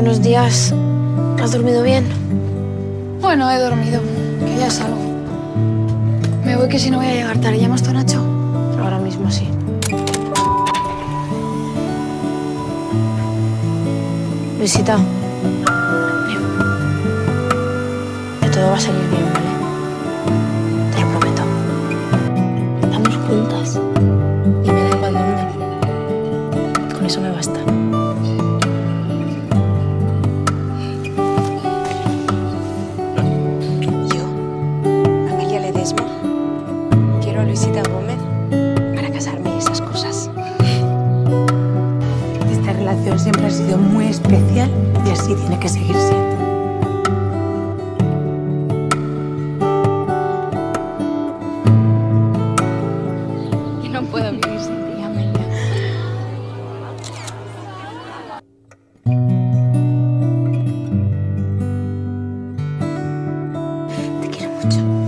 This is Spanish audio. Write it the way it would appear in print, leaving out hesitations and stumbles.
Buenos días. ¿Has dormido bien? Bueno, he dormido, que ya salgo. Me voy que si no voy a llegar tarde. ¿Llamas tú a Nacho? Ahora mismo sí. Luisita. Que todo va a salir bien, ¿vale? Te lo prometo. Estamos juntas. Y me da igual dónde. Con eso me basta. Quiero a Luisita Gómez para casarme y esas cosas. Esta relación siempre ha sido muy especial y así tiene que seguir siendo. Y no puedo vivir sin ti, Amelia. Te quiero mucho.